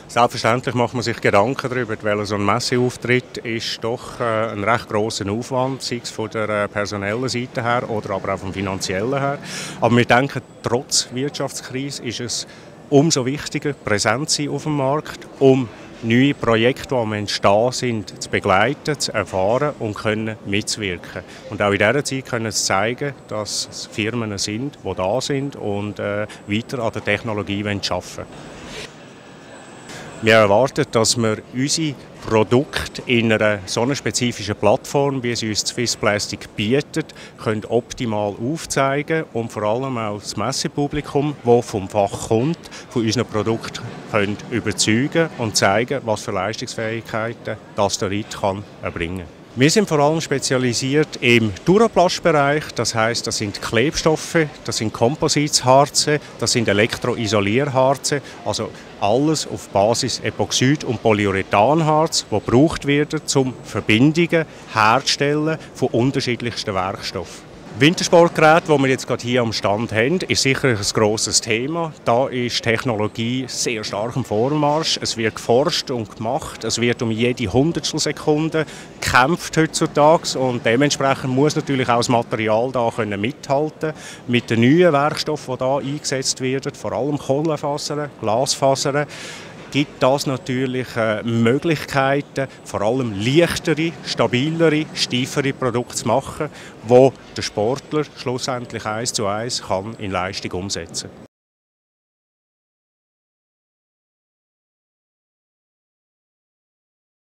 Selbstverständlich macht man sich Gedanken darüber, weil so ein Messeauftritt ist doch ein recht grosser Aufwand, sei es von der personellen Seite her oder aber auch vom finanziellen her. Aber wir denken, trotz Wirtschaftskrise ist es umso wichtiger, präsent zu sein auf dem Markt, um neue Projekte, die am Entstehen sind, zu begleiten, zu erfahren und können mitzuwirken. Und auch in dieser Zeit können es zeigen, dass es Firmen sind, die da sind und weiter an der Technologie arbeiten wollen. Wir erwarten, dass wir unsere Produkte in einer so einer spezifischen Plattform, wie sie uns Swiss Plastic bietet, können optimal aufzeigen und vor allem auch das Messepublikum, das vom Fach kommt, von unseren Produkten können überzeugen und zeigen, was für Leistungsfähigkeiten das der RIT erbringen kann. Wir sind vor allem spezialisiert im Duraplast-Bereich, das heisst, das sind Klebstoffe, das sind Kompositharze, das sind Elektroisolierharze, also alles auf Basis Epoxid- und Polyurethanharz, das gebraucht wird, um Verbindungen herzustellen von unterschiedlichsten Werkstoffen. Wintersportgeräte, die wir jetzt gerade hier am Stand haben, ist sicher ein grosses Thema. Da ist Technologie sehr stark im Vormarsch. Es wird geforscht und gemacht. Es wird um jede Hundertstelsekunde gekämpft heutzutage. Und dementsprechend muss natürlich auch das Material da mithalten mit den neuen Werkstoffen, die hier eingesetzt werden, vor allem Kohlenfasern, Glasfasern. Gibt das natürlich Möglichkeiten, vor allem leichtere, stabilere, steifere Produkte zu machen, die der Sportler schlussendlich 1:1 in Leistung umsetzen kann.